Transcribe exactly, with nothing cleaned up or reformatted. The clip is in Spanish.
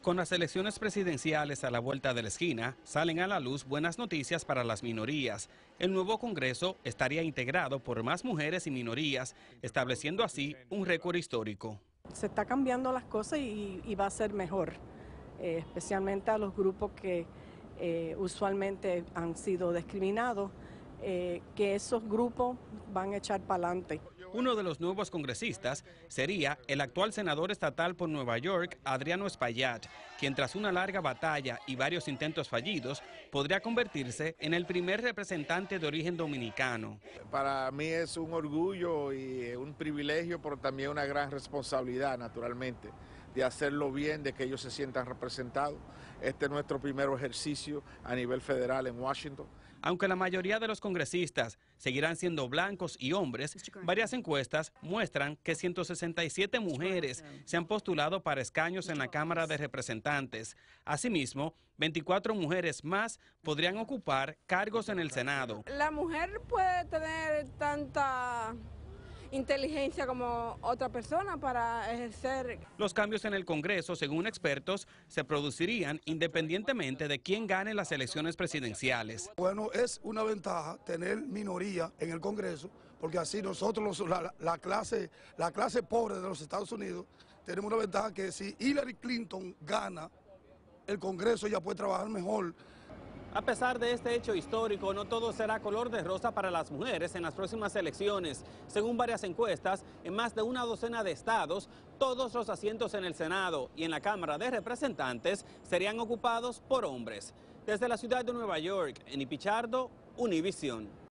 Con las elecciones presidenciales a la vuelta de la esquina, salen a la luz buenas noticias para las minorías. El nuevo Congreso estaría integrado por más mujeres y minorías, estableciendo así un récord histórico. Se está cambiando las cosas y, y va a ser mejor, eh, especialmente a los grupos que eh, usualmente han sido discriminados, eh, que esos grupos van a echar para adelante. Uno de los nuevos congresistas sería el actual senador estatal por Nueva York, Adriano Espaillat, quien tras una larga batalla y varios intentos fallidos, podría convertirse en el primer representante de origen dominicano. Para mí es un orgullo y un privilegio, pero también una gran responsabilidad, naturalmente, de hacerlo bien, de que ellos se sientan representados. Este es nuestro primer ejercicio a nivel federal en Washington. Aunque la mayoría de los congresistas seguirán siendo blancos y hombres, varias encuestas muestran que ciento sesenta y siete mujeres se han postulado para escaños en la Cámara de Representantes. Asimismo, veinticuatro mujeres más podrían ocupar cargos en el Senado. La mujer puede tener tanta inteligencia como otra persona para ejercer. Los cambios en el Congreso, según expertos, se producirían independientemente de quién gane las elecciones presidenciales. Bueno, es una ventaja tener minoría en el Congreso, porque así nosotros, los, la, la, clase, la clase pobre de los Estados Unidos, tenemos una ventaja que si Hillary Clinton gana el Congreso, ella puede trabajar mejor. A pesar de este hecho histórico, no todo será color de rosa para las mujeres en las próximas elecciones. Según varias encuestas, en más de una docena de estados, todos los asientos en el Senado y en la Cámara de Representantes serían ocupados por hombres. Desde la ciudad de Nueva York, Eni Pichardo, Univisión.